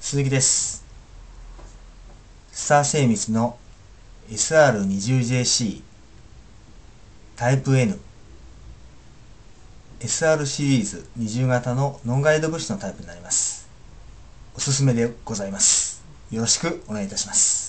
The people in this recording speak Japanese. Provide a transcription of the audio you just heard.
鈴木です。スター精密の SR20JC タイプ N SR シリーズ20型のノンガイドブッシュのタイプになります。おすすめでございます。よろしくお願いいたします。